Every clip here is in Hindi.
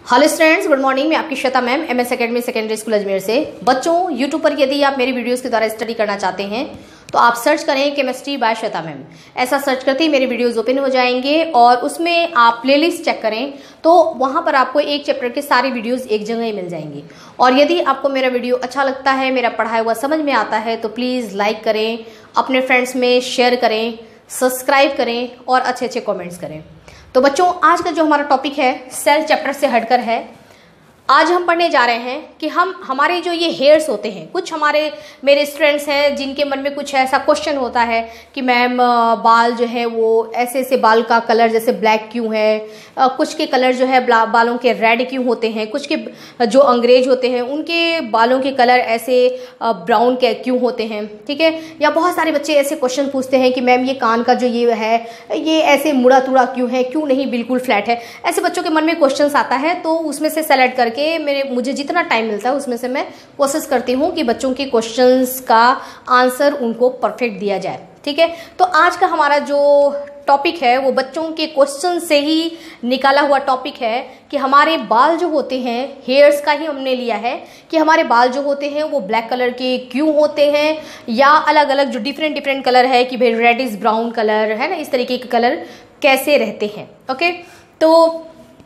Hello students, good morning. मैं आपकी Shweta ma'am, MS academy secondary school Ajmer से। बच्चों, यूट्यूब पर यदि आप मेरी वीडियोस के द्वारा स्टडी करना चाहते हैं तो आप सर्च करें केमिस्ट्री बाय श्वेता मैम। ऐसा सर्च करते ही मेरे वीडियोस ओपन हो जाएंगे और उसमें आप प्लेलिस्ट चेक करें तो वहां पर आपको एक चैप्टर के सारे वीडियोस एक जगह ही मिल जाएंगे। और यदि आपको मेरा वीडियो अच्छा लगता है, मेरा पढ़ाया हुआ समझ में आता है तो प्लीज़ लाइक करें, अपने फ्रेंड्स में शेयर करें, सब्सक्राइब करें और अच्छे अच्छे कॉमेंट्स करें। तो बच्चों, आज का जो हमारा टॉपिक है सेल चैप्टर से हटकर है। आज हम पढ़ने जा रहे हैं कि हमारे जो ये हेयर्स होते हैं, कुछ मेरे स्टूडेंट्स हैं जिनके मन में कुछ ऐसा क्वेश्चन होता है कि मैम बाल जो है वो ऐसे ऐसे बाल का कलर जैसे ब्लैक क्यों है, कुछ के कलर जो है बालों के रेड क्यों होते हैं, कुछ के जो अंग्रेज होते हैं उनके बालों के कलर ऐसे ब्राउन के क्यों होते हैं, ठीक है। या बहुत सारे बच्चे ऐसे क्वेश्चन पूछते हैं कि मैम ये कान का जो ये है ये ऐसे मुड़ा तुड़ा क्यों है, क्यों नहीं बिल्कुल फ्लैट है। ऐसे बच्चों के मन में क्वेश्चन आता है तो उसमें से सेलेक्ट करके मुझे जितना टाइम मिलता है उसमें से मैं कोशिश करती हूँ कि बच्चों के क्वेश्चंस का आंसर उनको परफेक्ट दिया जाए, ठीक है। तो आज का हमारा जो टॉपिक है वो बच्चों के क्वेश्चन से ही निकाला हुआ टॉपिक है कि हमारे बाल जो होते हैं, हेयर्स का ही हमने लिया है कि हमारे बाल जो होते हैं वो ब्लैक कलर के क्यों होते हैं, या अलग अलग जो डिफरेंट कलर है कि भाई रेडिश ब्राउन कलर है ना, इस तरीके के कलर कैसे रहते हैं। ओके, तो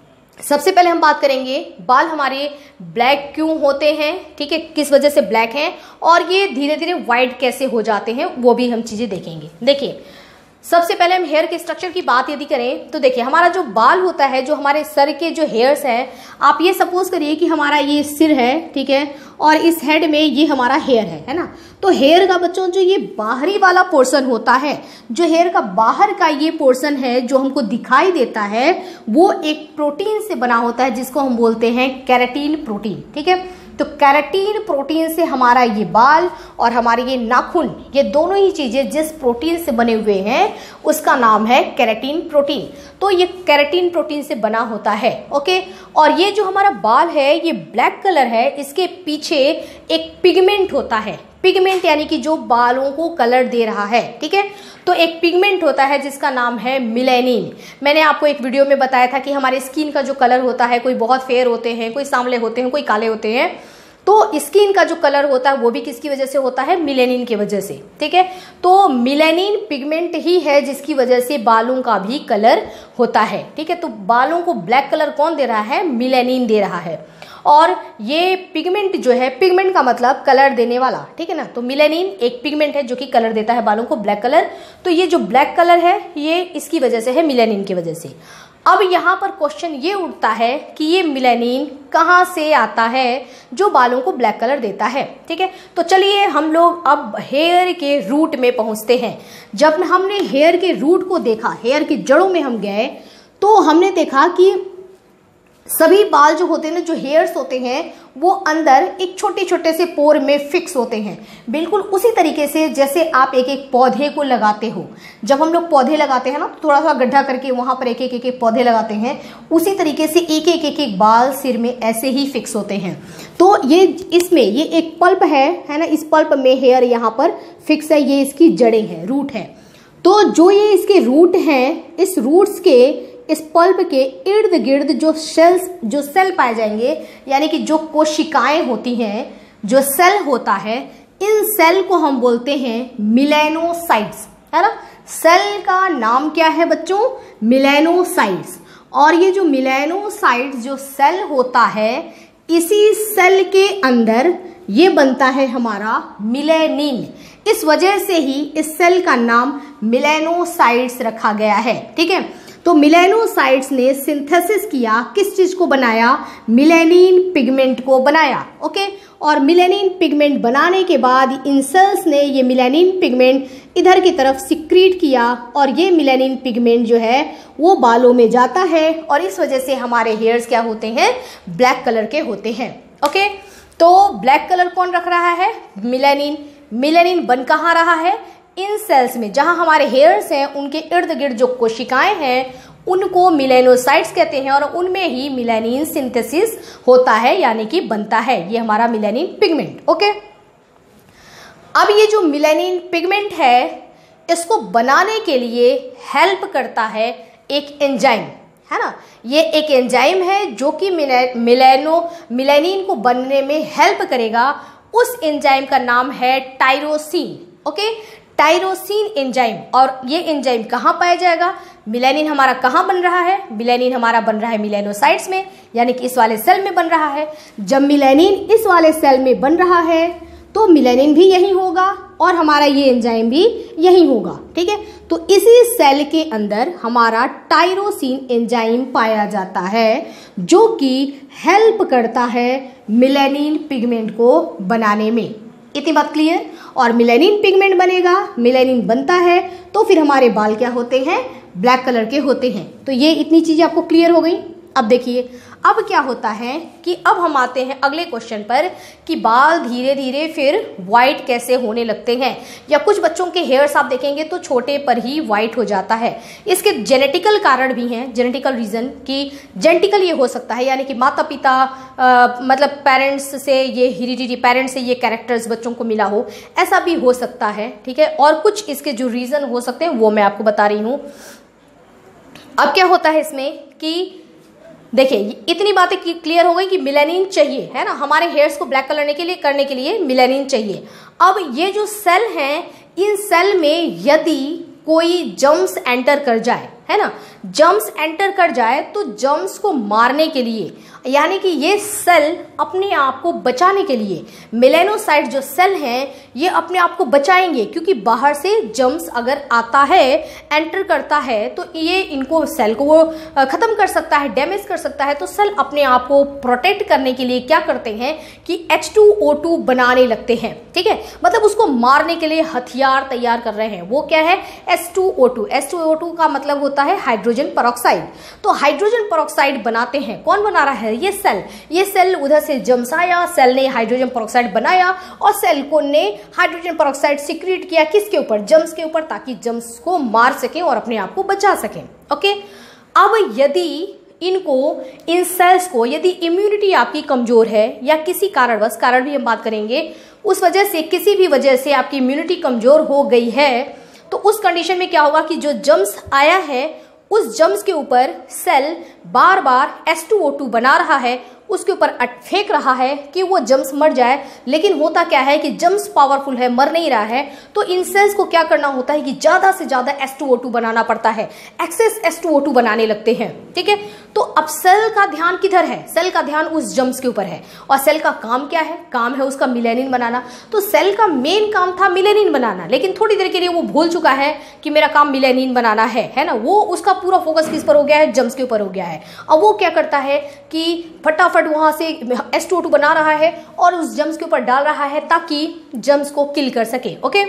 सबसे पहले हम बात करेंगे बाल हमारे ब्लैक क्यों होते हैं, ठीक है, किस वजह से ब्लैक हैं, और ये धीरे धीरे वाइट कैसे हो जाते हैं वो भी हम चीजें देखेंगे। देखिए, सबसे पहले हम हेयर के स्ट्रक्चर की बात यदि करें तो देखिए हमारा जो बाल होता है, जो हमारे सर के जो हेयर्स हैं, आप ये सपोज करिए कि हमारा ये सिर है, ठीक है, और इस हेड में ये हमारा हेयर है ना। तो हेयर का बच्चों जो ये बाहरी वाला पोर्शन होता है, जो हेयर का बाहर का ये पोर्शन है जो हमको दिखाई देता है, वो एक प्रोटीन से बना होता है जिसको हम बोलते हैं केराटिन प्रोटीन, ठीक है। तो केराटिन प्रोटीन से हमारा ये बाल और हमारे ये नाखून, ये दोनों ही चीजें जिस प्रोटीन से बने हुए हैं उसका नाम है केराटिन प्रोटीन। तो ये केराटिन प्रोटीन से बना होता है, ओके। और ये जो हमारा बाल है ये ब्लैक कलर है, इसके पीछे एक पिगमेंट होता है। पिगमेंट यानी कि जो बालों को कलर दे रहा है, ठीक है। तो एक पिगमेंट होता है जिसका नाम है मिलेनिन। मैंने आपको एक वीडियो में बताया था कि हमारे स्किन का जो कलर होता है, कोई बहुत फेयर होते हैं, कोई सांवले होते हैं, कोई काले होते हैं। तो स्किन का जो कलर होता है वो भी किसकी वजह से होता है? मिलेनिन की वजह से, ठीक है। तो मिलेनिन पिगमेंट ही है जिसकी वजह से बालों का भी कलर होता है, ठीक है। तो बालों को ब्लैक कलर कौन दे रहा है? मिलेनिन दे रहा है। और ये पिगमेंट जो है, पिगमेंट का मतलब कलर देने वाला, ठीक है ना। तो मिलेनिन एक पिगमेंट है जो कि कलर देता है बालों को ब्लैक कलर। तो ये जो ब्लैक कलर है ये इसकी वजह से है, मिलेनिन की वजह से। अब यहाँ पर क्वेश्चन ये उठता है कि ये मिलेनिन कहाँ से आता है जो बालों को ब्लैक कलर देता है, ठीक है। तो चलिए हम लोग अब हेयर के रूट में पहुंचते हैं। जब हमने हेयर के रूट को देखा, हेयर की जड़ों में हम गए तो हमने देखा कि सभी बाल जो होते हैं ना, जो हेयर्स होते हैं वो अंदर एक छोटे छोटे से पोर में फिक्स होते हैं, बिल्कुल उसी तरीके से जैसे आप एक एक पौधे को लगाते हो। जब हम लोग पौधे लगाते हैं ना तो थोड़ा सा गड्ढा करके वहां पर एक एक पौधे लगाते हैं, उसी तरीके से एक एक बाल सिर में ऐसे ही फिक्स होते हैं। तो ये इसमें ये एक पल्प है ना, इस पल्प में हेयर यहाँ पर फिक्स है, ये इसकी जड़ें हैं, रूट है। तो जो ये इसके रूट हैं, इस रूट्स के इस पल्प के इर्द गिर्द जो सेल पाए जाएंगे, यानी कि जो कोशिकाएं होती हैं, जो सेल होता है, इन सेल को हम बोलते हैं मिलेनोसाइट्स, है ना। सेल का नाम क्या है बच्चों? मिलेनोसाइट्स। और ये जो मिलेनोसाइट्स जो सेल होता है, इसी सेल के अंदर ये बनता है हमारा मिलेनिन। इस वजह से ही इस सेल का नाम मिलेनोसाइट्स रखा गया है, ठीक है। तो मिलेनोसाइट्स ने सिंथेसिस किया, किस चीज को बनाया? मिलेनिन पिगमेंट को बनाया, ओके। और मिलेनिन पिगमेंट बनाने के बाद इन सेल्स ने ये मिलेनिन पिगमेंट इधर की तरफ सिक्रीट किया और ये मिलेनिन पिगमेंट जो है वो बालों में जाता है और इस वजह से हमारे हेयर्स क्या होते हैं? ब्लैक कलर के होते हैं, ओके। तो ब्लैक कलर कौन रख रहा है? मिलेनिन। मिलेनिन बन कहाँ रहा है? इन सेल्स में, जहां हमारे हेयर्स हैं उनके इर्द गिर्द जो कोशिकाएं हैं उनको मिलेनोसाइट्स कहते हैं और उनमें ही मिलेनिन सिंथेसिस होता है, यानी कि बनता है ये हमारा मिलेनिन पिगमेंट, ओके। अब ये जो मिलेनिन पिगमेंट है इसको बनाने के लिए हेल्प करता है एक एंजाइम, है ना। ये एक एंजाइम है जो कि मिलेनिन को बनने में हेल्प करेगा। उस एंजाइम का नाम है टायरोसिन। Okay, tyrosine enzyme. और ये एंजाइम कहाँ पाया जाएगा? मिलेनिन हमारा कहाँ बन रहा है? मिलेनिन हमारा बन रहा है मिलेनोसाइट्स में, यानी कि इस वाले सेल में बन रहा है। जब मिलेनिन इस वाले सेल में बन रहा है तो मिलेनिन भी यही होगा और हमारा ये एंजाइम भी यही होगा। ठीक है, तो इसी सेल के अंदर हमारा टायरोसिन एंजाइम पाया जाता है जो कि हेल्प करता है मिलेनिन पिगमेंट को बनाने में। इतनी बात क्लियर? और मिलेनिन पिगमेंट बनेगा, मिलेनिन बनता है तो फिर हमारे बाल क्या होते हैं? ब्लैक कलर के होते हैं। तो ये इतनी चीजें आपको क्लियर हो गई। अब देखिए, अब क्या होता है कि अब हम आते हैं अगले क्वेश्चन पर कि बाल धीरे धीरे फिर वाइट कैसे होने लगते हैं, या कुछ बच्चों के हेयर्स आप देखेंगे तो छोटे पर ही वाइट हो जाता है। इसके जेनेटिकल कारण भी हैं, जेनेटिकल रीजन कि जेनेटिकल ये हो सकता है, यानी कि माता पिता मतलब पेरेंट्स से ये हेरिडिटी, पेरेंट्स से ये कैरेक्टर्स बच्चों को मिला हो, ऐसा भी हो सकता है। ठीक है, और कुछ इसके जो रीजन हो सकते हैं वो मैं आपको बता रही हूँ। अब क्या होता है इसमें कि देखिए, इतनी बातें क्लियर हो गई कि मिलेनिन चाहिए, है ना, हमारे हेयर्स को ब्लैक कलर करने के लिए मिलेनिन चाहिए। अब ये जो सेल हैं, इन सेल में यदि कोई जर्म्स एंटर कर जाए, है ना, जर्म्स एंटर कर जाए तो जर्म्स को मारने के लिए, यानी कि ये सेल अपने आप को बचाने के लिए, मेलेनोसाइट जो सेल हैं ये अपने आप को बचाएंगे, क्योंकि बाहर से जर्म्स अगर आता है, एंटर करता है तो ये इनको सेल को वो खत्म कर सकता है, डैमेज कर सकता है। तो सेल अपने आप को प्रोटेक्ट करने के लिए क्या करते हैं कि H2O2 बनाने लगते हैं। ठीक है, मतलब उसको मारने के लिए हथियार तैयार कर रहे हैं। वो क्या है? H2O2। H2O2 का मतलब होता है हाइड्रोजन पेरोक्साइड। तो हाइड्रोजन पेरोक्साइड बनाते हैं, कौन बना रहा है? ये सेल। ये सेल उधर से जर्म्स आया, सेल ने हाइड्रोजन पेरोक्साइड बनाया और सेल को ने हाइड्रोजन पेरोक्साइड सीक्रेट किया किसके ऊपर? जर्म्स के ऊपर, ताकि जर्म्स को मार सके और अपने आप को बचा सके। ओके, अब यदि इन सेल्स को यदि इम्यूनिटी आपकी कमजोर है या किसी कारणवश, कारण भी हम बात करेंगे, उस वजह से किसी भी वजह से आपकी इम्यूनिटी कमजोर हो गई है, तो उस कंडीशन में क्या होगा कि जो जर्म्स आया है उस जर्म्स के ऊपर सेल बार बार H2O2 बना रहा है, उसके ऊपर फेंक रहा है कि वो जर्म्स मर जाए। लेकिन होता क्या है कि जर्म्स पावरफुल है, मर नहीं रहा है, तो इन सेल्स को क्या करना होता है कि ज्यादा से ज्यादा H2O2 बनाना पड़ता है, एक्सेस H2O2 बनाने लगते हैं। ठीक है, तो अब सेल का ध्यान किधर है? सेल का ध्यान उस जर्म्स के ऊपर है। और सेल का काम क्या है? काम है उसका मिलेनिन बनाना। तो सेल का मेन काम था मिलेनिन बनाना, लेकिन थोड़ी देर के लिए वो भूल चुका है कि मेरा काम मिलेनिन बनाना है ना। वो उसका पूरा फोकस किस पर हो गया है? जर्म्स के ऊपर हो गया है। अब वो क्या करता है कि फटाफट वहां से H2O2 बना रहा है और उस जर्म्स के ऊपर डाल रहा है ताकि जर्म्स को किल कर सके। ओके,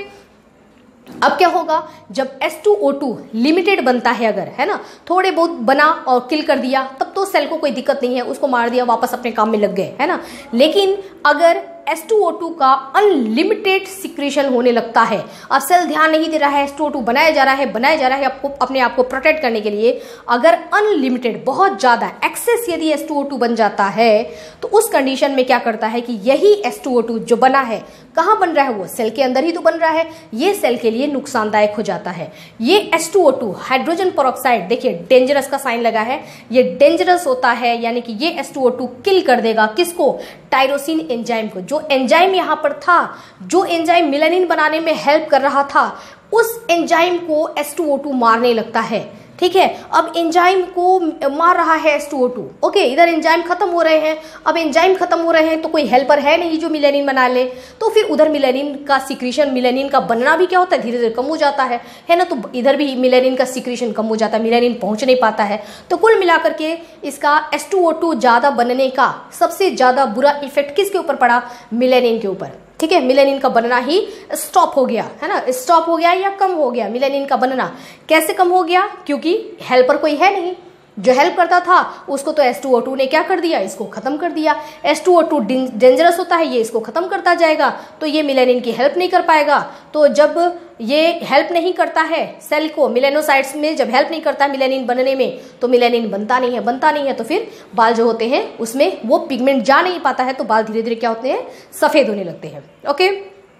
अब क्या होगा? जब H2O2 लिमिटेड बनता है, अगर, है ना, थोड़े बहुत बना और किल कर दिया, तब तो सेल को कोई दिक्कत नहीं है, उसको मार दिया, वापस अपने काम में लग गए, है ना। लेकिन अगर H2O2 का अनलिमिटेड सिक्रेशन होने लगता है, अब सेल ध्यान नहीं दे रहा है, H2O2 बनाया जा रहा है आपको अपने आप को प्रोटेक्ट करने के लिए, अगर अनलिमिटेड बहुत ज्यादा एक्सेस यदि H2O2 बन जाता है, तो उस कंडीशन में क्या करता है कि यही H2O2 जो बना है, कहाँ बन रहा है? वो सेल के अंदर ही तो बन रहा है, ये सेल के लिए नुकसानदायक हो जाता है। ये H2O2 हाइड्रोजन पेरोक्साइड, देखिए डेंजरस का साइन लगा है, ये डेंजरस होता है, यानी कि ये H2O2 किल कर देगा किसको? टायरोसिन एंजाइम को। जो एंजाइम यहाँ पर था, जो एंजाइम मिलेनिन बनाने में हेल्प कर रहा था, उस एंजाइम को H2O2 मारने लगता है। ठीक है, अब एंजाइम को मार रहा है H2O2। ओके, इधर एंजाइम खत्म हो रहे हैं। अब एंजाइम खत्म हो रहे हैं तो कोई हेल्पर है नहीं जो मिलेनिन बना ले, तो फिर उधर मिलेनिन का सिक्रीशन, मिलेनिन का बनना भी क्या होता है? धीरे धीरे कम हो जाता है ना। तो इधर भी मिलेनिन का सिक्रीशन कम हो जाता है, मिलेनिन पहुंच नहीं पाता है। तो कुल मिलाकर के इसका H2O2 ज्यादा बनने का सबसे ज्यादा बुरा इफेक्ट किसके ऊपर पड़ा? मिलेनिन के ऊपर। ठीक है, मिलेनिन का बनना ही स्टॉप हो गया, है ना, स्टॉप हो गया या कम हो गया मिलेनिन का बनना। कैसे कम हो गया? क्योंकि हेल्पर कोई है नहीं, जो हेल्प करता था उसको तो H2O2 ने क्या कर दिया? इसको खत्म कर दिया। H2O2 डेंजरस होता है, ये इसको खत्म करता जाएगा, तो ये मिलेनिन की हेल्प नहीं कर पाएगा। तो जब ये हेल्प नहीं करता है सेल को, मिलेनोसाइट्स में जब हेल्प नहीं करता है मिलेनिन बनने में, तो मिलेनिन बनता नहीं है, तो फिर बाल जो होते हैं उसमें वो पिगमेंट जा नहीं पाता है, तो बाल धीरे धीरे क्या होते हैं? सफेद होने लगते हैं। ओके,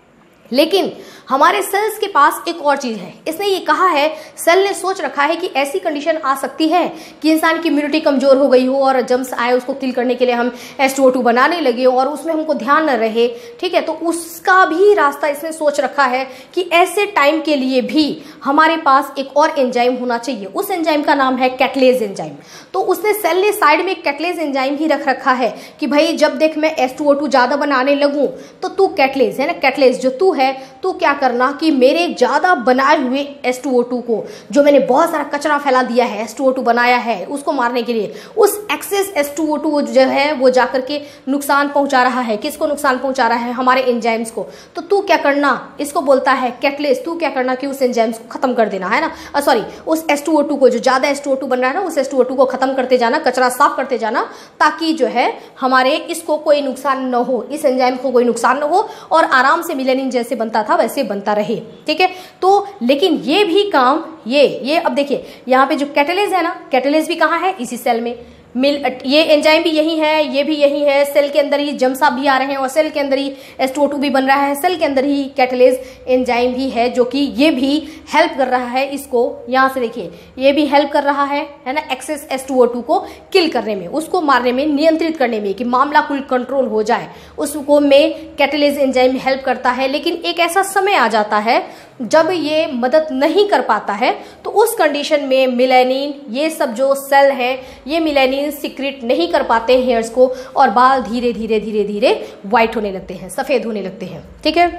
लेकिन हमारे सेल्स के पास एक और चीज है। इसने ये कहा है, सेल ने सोच रखा है कि ऐसी कंडीशन आ सकती है कि इंसान की इम्यूनिटी कमजोर हो गई हो और जर्म्स आए उसको किल करने के लिए हम H2O2 बनाने लगे और उसमें हमको ध्यान न रहे, ठीक है। तो उसका भी रास्ता इसने सोच रखा है कि ऐसे टाइम के लिए भी हमारे पास एक और एंजाइम होना चाहिए। उस एंजाइम का नाम है कैटलेज एंजाइम। तो उसने सेल ने साइड में कैटलेज एंजाइम ही रख रखा है कि भाई जब देख मैं H2O2 ज्यादा बनाने लगूं तो तू कैटलेज है ना, कैटलेज जो तू है, तू क्या करना कि मेरे ज्यादा बनाए हुए H2O2 को, जो मैंने बहुत सारा कचरा फैला दिया है, H2O2 बनाया है, उसको मारने के लिए उस एक्सेस H2O2 जो है वो जाकर के नुकसान पहुंचा रहा है। किसको नुकसान पहुंचा रहा है? हमारे एंजाइम्स को। तो तू क्या करना, इसको बोलता है कैटलेज, तू क्या करना कि उस एंजाइम्स को खत्म कर देना, है ना, सॉरी उस H2O2 को, जो ज्यादा H2O2 बन रहा है ना, उस H2O2 को खत्म करते जाना, कचरा साफ करते जाना, ताकि जो है हमारे इसको कोई नुकसान न हो, इस एंजाइम को कोई नुकसान न हो और आराम से मिलेनिन जैसे बनता था वैसे बनता रहे, ठीक है। तो लेकिन ये भी काम ये अब देखिए यहाँ पे जो कैटलेज है ना, कैटलेज भी कहाँ है? इसी सेल में। ये एंजाइम भी यही है, ये भी यही है, सेल के अंदर ही जर्म्स भी आ रहे हैं और सेल के अंदर ही H2O2 भी बन रहा है, सेल के अंदर ही कैटलेज एंजाइम भी है, जो कि ये भी हेल्प कर रहा है इसको, यहाँ से देखिए ये भी हेल्प कर रहा है ना, एक्सेस H2O2 को किल करने में, उसको मारने में, नियंत्रित करने में, कि मामला कुल कंट्रोल हो जाए, उसको में कैटलेज एंजाइम हेल्प करता है। लेकिन एक ऐसा समय आ जाता है जब ये मदद नहीं कर पाता है, तो उस कंडीशन में मिलेनिन, ये सब जो सेल है, ये मिलेनिन सिक्रेट नहीं कर पाते हेयर्स को और बाल धीरे धीरे धीरे धीरे व्हाइट होने लगते हैं, सफेद होने लगते हैं, ठीक है।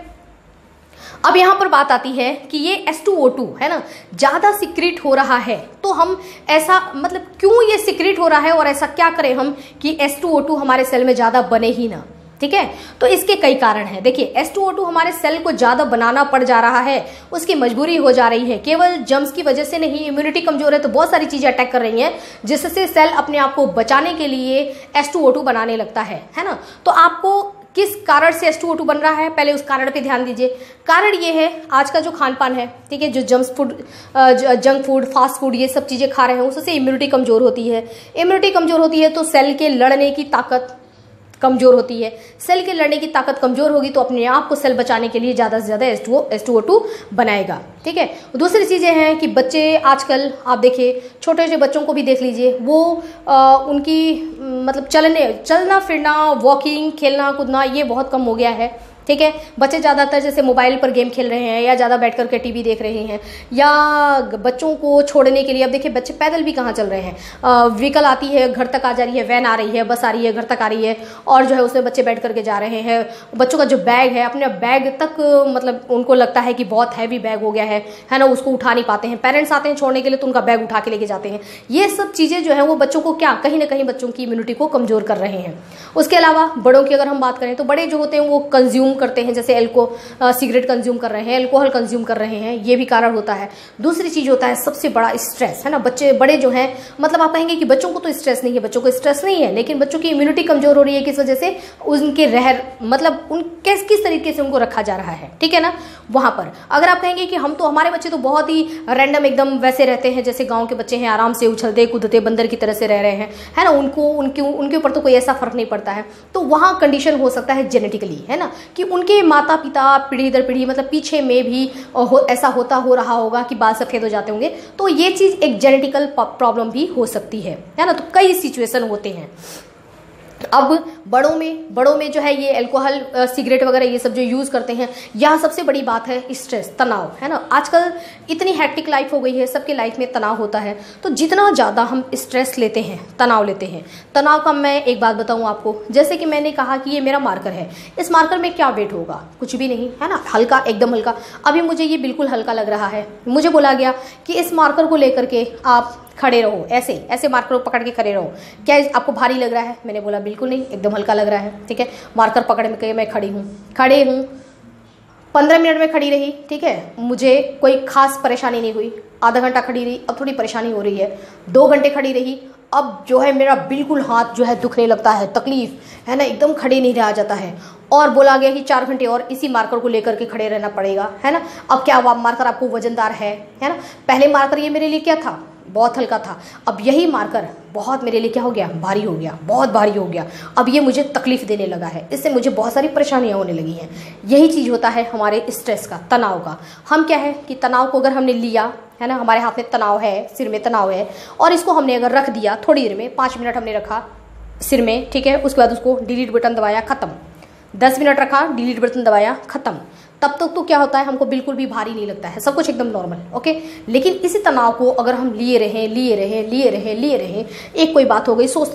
अब यहां पर बात आती है कि ये H2O2 है ना, ज्यादा सिक्रेट हो रहा है, तो हम ऐसा मतलब क्यों ये सिक्रेट हो रहा है और ऐसा क्या करें हम कि H2O2 हमारे सेल में ज्यादा बने ही ना, ठीक है। तो इसके कई कारण हैं। देखिए H2O2 हमारे सेल को ज्यादा बनाना पड़ जा रहा है, उसकी मजबूरी हो जा रही है, केवल जर्म्स की वजह से नहीं, इम्यूनिटी कमजोर है तो बहुत सारी चीजें अटैक कर रही हैं, जिससे सेल अपने आप को बचाने के लिए H2O2 बनाने लगता है ना। तो आपको किस कारण से H2O2 बन रहा है, पहले उस कारण पे ध्यान दीजिए। कारण ये है आज का जो खान पान है, ठीक है, जो जंक फूड, फास्ट फूड, ये सब चीजें खा रहे हैं, उससे इम्यूनिटी कमजोर होती है। इम्यूनिटी कमजोर होती है तो सेल के लड़ने की ताकत कमजोर होती है। सेल के लड़ने की ताकत कमजोर होगी तो अपने आप को सेल बचाने के लिए ज्यादा से ज्यादा H2O2 बनाएगा, ठीक है। दूसरी चीजें हैं कि बच्चे आजकल आप देखिए, छोटे छोटे बच्चों को भी देख लीजिए, वो उनकी मतलब चलना फिरना, वॉकिंग, खेलना कूदना ये बहुत कम हो गया है, ठीक है। बच्चे ज़्यादातर जैसे मोबाइल पर गेम खेल रहे हैं या ज़्यादा बैठ करके टीवी देख रहे हैं, या बच्चों को छोड़ने के लिए, अब देखिए बच्चे पैदल भी कहाँ चल रहे हैं, व्हीकल आती है घर तक आ जा रही है, वैन आ रही है, बस आ रही है घर तक आ रही है, और जो है उसमें बच्चे बैठ करके जा रहे हैं। बच्चों का जो बैग है, अपने बैग तक मतलब उनको लगता है कि बहुत हैवी बैग हो गया है ना, उसको उठा नहीं पाते हैं। पेरेंट्स आते हैं छोड़ने के लिए तो उनका बैग उठा के लेके जाते हैं। ये सब चीज़ें जो है वो बच्चों को क्या, कहीं ना कहीं बच्चों की इम्यूनिटी को कमज़ोर कर रहे हैं। उसके अलावा बड़ों की अगर हम बात करें तो बड़े जो होते हैं वो कंज्यूम करते हैं, जैसे सिगरेट कंज्यूम कर रहे हैं, अल्कोहल कंज्यूम कर रहे हैं, ये भी कारण होता है। दूसरी चीज होता है सबसे बड़ा स्ट्रेस, है ना। बच्चे बड़े जो हैं, मतलब आप कहेंगे कि बच्चों को तो स्ट्रेस नहीं है, बच्चों को स्ट्रेस नहीं है, लेकिन बच्चों की इम्यूनिटी कमजोर हो रही है, किस वजह से, उनके मतलब उन किस तरीके से उनको रखा जा रहा है, ठीक है ना। वहां पर अगर आप कहेंगे कि हम तो, हमारे बच्चे तो बहुत ही रैंडम एकदम वैसे रहते हैं जैसे गाँव के बच्चे हैं, आराम से उछलते कूदते बंदर की तरह से रह रहे हैं, है ना, उनके ऊपर तो कोई ऐसा फर्क नहीं पड़ता है, तो वहां कंडीशन हो सकता है जेनेटिकली, है ना, कि उनके माता पिता पीढ़ी दर पीढ़ी मतलब पीछे में भी ऐसा हो रहा होगा कि बाल सफेद हो जाते होंगे, तो ये चीज एक जेनेटिकल प्रॉब्लम भी हो सकती है ना। तो कई सिचुएशन होते हैं। अब बड़ों में जो है ये अल्कोहल, सिगरेट वगैरह ये सब जो यूज करते हैं, यहाँ सबसे बड़ी बात है स्ट्रेस, तनाव, है ना। आजकल इतनी हैक्टिक लाइफ हो गई है, सबके लाइफ में तनाव होता है, तो जितना ज़्यादा हम स्ट्रेस लेते हैं, तनाव लेते हैं, तनाव का मैं एक बात बताऊँ आपको, जैसे कि मैंने कहा कि ये मेरा मार्कर है, इस मार्कर में क्या वेट होगा, कुछ भी नहीं, है ना, हल्का, एकदम हल्का। अभी मुझे ये बिल्कुल हल्का लग रहा है, मुझे बोला गया कि इस मार्कर को लेकर के आप खड़े रहो, ऐसे मार्कर पकड़ के खड़े रहो, क्या आपको भारी लग रहा है? मैंने बोला बिल्कुल नहीं, एकदम हल्का लग रहा है, ठीक है। मार्कर पकड़ के मैं खड़ी हूँ 15 मिनट में खड़ी रही, ठीक है, मुझे कोई खास परेशानी नहीं हुई। आधा घंटा खड़ी रही, अब थोड़ी परेशानी हो रही है। 2 घंटे खड़ी रही, अब जो है मेरा बिल्कुल हाथ जो है दुखने लगता है, तकलीफ, है ना, एकदम खड़े नहीं रहा जाता है। और बोला गया कि 4 घंटे और इसी मार्कर को लेकर के खड़े रहना पड़ेगा, है ना। अब क्या मार्कर आपको वजनदार है ना। पहले मार्कर ये मेरे लिए क्या था, बहुत हल्का था। अब यही मार्कर बहुत मेरे लिए क्या हो गया, भारी हो गया, बहुत भारी हो गया। अब ये मुझे तकलीफ देने लगा है, इससे मुझे बहुत सारी परेशानियां होने लगी हैं। यही चीज़ होता है हमारे स्ट्रेस का, तनाव का। हम क्या है कि तनाव को अगर हमने लिया है ना, हमारे हाथ में तनाव है, सिर में तनाव है, और इसको हमने अगर रख दिया थोड़ी देर में, 5 मिनट हमने रखा सिर में, ठीक है, उसके बाद उसको डिलीट बटन दबाया, ख़त्म। 10 मिनट रखा, डिलीट बटन दबाया, ख़त्म। तब तक तो क्या होता है, हमको बिल्कुल भी भारी नहीं लगता है, सब कुछ एकदम नॉर्मल, ओके। लेकिन इसी तनाव को अगर हम लिए रहें, एक कोई बात हो गई, सोचते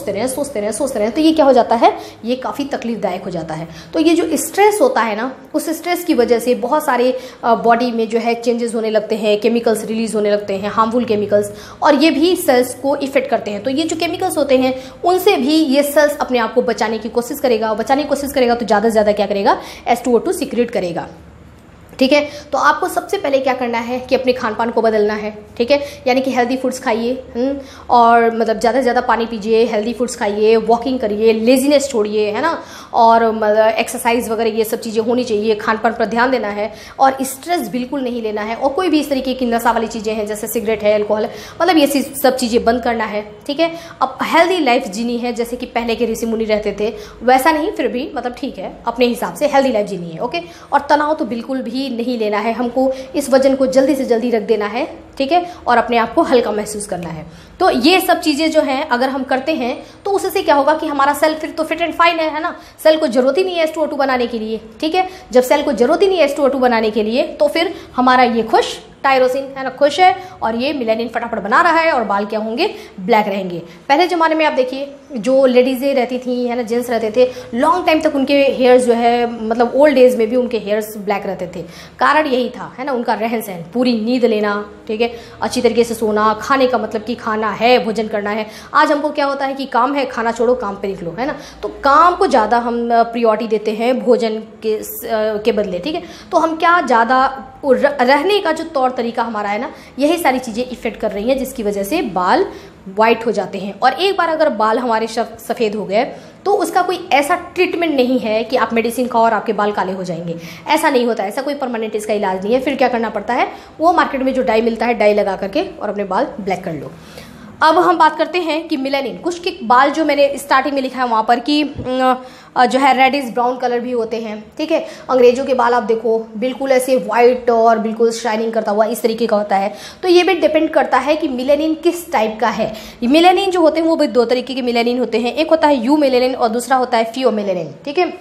रहें, तो ये क्या हो जाता है, ये काफ़ी तकलीफदायक हो जाता है। तो ये जो स्ट्रेस होता है ना, उस स्ट्रेस की वजह से बहुत सारे बॉडी में जो है चेंजेस होने लगते हैं, केमिकल्स रिलीज होने लगते हैं, हार्मफुल केमिकल्स, और ये भी सेल्स को इफेक्ट करते हैं। तो ये जो केमिकल्स होते हैं उनसे भी ये सेल्स अपने आप को बचाने की कोशिश करेगा, तो ज़्यादा से ज़्यादा क्या करेगा, H2O2 सीक्रेट करेगा, ठीक है। तो आपको सबसे पहले क्या करना है कि अपने खान पान को बदलना है, ठीक है, यानी कि हेल्दी फूड्स खाइए, और मतलब ज़्यादा से ज़्यादा पानी पीजिए, हेल्दी फूड्स खाइए, वॉकिंग करिए, लेजीनेस छोड़िए, है ना, और मतलब एक्सरसाइज वगैरह ये सब चीज़ें होनी चाहिए। खान पान पर ध्यान देना है, और स्ट्रेस बिल्कुल नहीं लेना है, और कोई भी इस तरीके की नशा वाली चीज़ें हैं जैसे सिगरेट है, अल्कोहल है, मतलब ये सब चीज़ें बंद करना है, ठीक है। अब हेल्दी लाइफ जीनी है, जैसे कि पहले के ऋषि मुनि रहते थे वैसा नहीं, फिर भी मतलब ठीक है, अपने हिसाब से हेल्दी लाइफ जीनी है, ओके। और तनाव तो बिल्कुल भी नहीं लेना है, हमको इस वजन को जल्दी से जल्दी रख देना है, ठीक है, और अपने आप को हल्का महसूस करना है। तो ये सब चीज़ें जो हैं अगर हम करते हैं तो उससे क्या होगा कि हमारा सेल फिर तो फिट एंड फाइन है ना, सेल को जरूरत ही नहीं है H2O2 बनाने के लिए, ठीक है। जब सेल को जरूरत ही नहीं है H2O2 बनाने के लिए, तो फिर हमारा ये खुश, टायरोसिन है ना, खुश है, और ये मेलानिन फटाफट बना रहा है, और बाल क्या होंगे, ब्लैक रहेंगे। पहले ज़माने में आप देखिए जो लेडीज़ें रहती थी, है ना, जेंट्स रहते थे, लॉन्ग टाइम तक उनके हेयर्स जो है, मतलब ओल्ड एज में भी उनके हेयर्स ब्लैक रहते थे। कारण यही था, है ना, उनका रहन सहन, पूरी नींद लेना, ठीक है, अच्छी तरीके से सोना, खाने का मतलब कि खाना है, भोजन करना है। आज हमको क्या होता है कि काम है, खाना छोड़ो, काम पे निकलो, है ना, तो काम को ज़्यादा हम प्रियोरिटी देते हैं भोजन के बदले, ठीक है। तो हम क्या ज़्यादा रहने का जो तौर तरीका हमारा है ना, यही सारी चीज़ें इफेक्ट कर रही हैं, जिसकी वजह से बाल वाइट हो जाते हैं। और एक बार अगर बाल हमारे सफ़ेद हो गए तो उसका कोई ऐसा ट्रीटमेंट नहीं है कि आप मेडिसिन खाओ और आपके बाल काले हो जाएंगे, ऐसा नहीं होता है, ऐसा कोई परमानेंट इसका इलाज नहीं है। फिर क्या करना पड़ता है, वो मार्केट में जो डाई मिलता है, डाई लगा करके और अपने बाल ब्लैक कर लो। अब हम बात करते हैं कि मेलानिन, कुछ के बाल जो मैंने स्टार्टिंग में लिखा है वहाँ पर कि जो है रेडिश ब्राउन कलर भी होते हैं, ठीक है। अंग्रेजों के बाल आप देखो बिल्कुल ऐसे वाइट और बिल्कुल शाइनिंग करता हुआ इस तरीके का होता है। तो ये भी डिपेंड करता है कि मेलानिन किस टाइप का है। मेलानिन जो होते हैं वो भी 2 तरीके के मेलानिन होते हैं, एक होता है यू मेलानिन और दूसरा होता है फियोमेलानिन, ठीक है।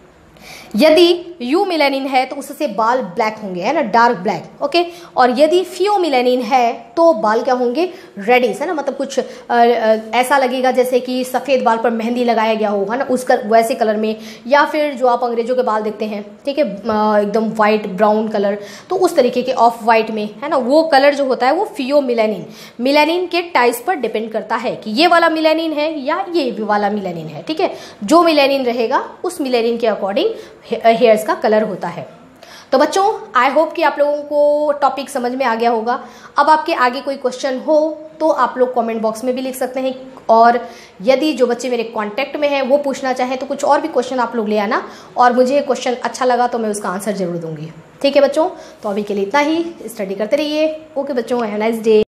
यदि यू मेलानिन है तो उससे बाल ब्लैक होंगे, है ना, डार्क ब्लैक, ओके। और यदि फियोमेलानिन है तो बाल क्या होंगे, रेडिश, है ना, मतलब कुछ ऐसा लगेगा जैसे कि सफ़ेद बाल पर मेहंदी लगाया गया हो, है ना, उसका वैसे कलर में, या फिर जो आप अंग्रेजों के बाल देखते हैं, ठीक है, एकदम वाइट ब्राउन कलर, तो उस तरीके के ऑफ वाइट में, है ना, वो कलर जो होता है वो फियोमेलानिन, मेलानिन के टाइप्स पर डिपेंड करता है कि ये वाला मेलानिन है या ये वाला मेलानिन है, ठीक है। जो मेलानिन रहेगा उस मेलानिन के अकॉर्डिंग हेयर्स का कलर होता है। तो बच्चों, आई होप कि आप लोगों को टॉपिक समझ में आ गया होगा। अब आपके आगे कोई क्वेश्चन हो तो आप लोग कमेंट बॉक्स में भी लिख सकते हैं, और यदि जो बच्चे मेरे कांटेक्ट में हैं वो पूछना चाहें तो कुछ और भी क्वेश्चन आप लोग ले आना, और मुझे क्वेश्चन अच्छा लगा तो मैं उसका आंसर जरूर दूंगी, ठीक है बच्चों। तो अभी के लिए इतना ही, स्टडी करते रहिए। ओके बच्चों, हैव अ नाइस डे।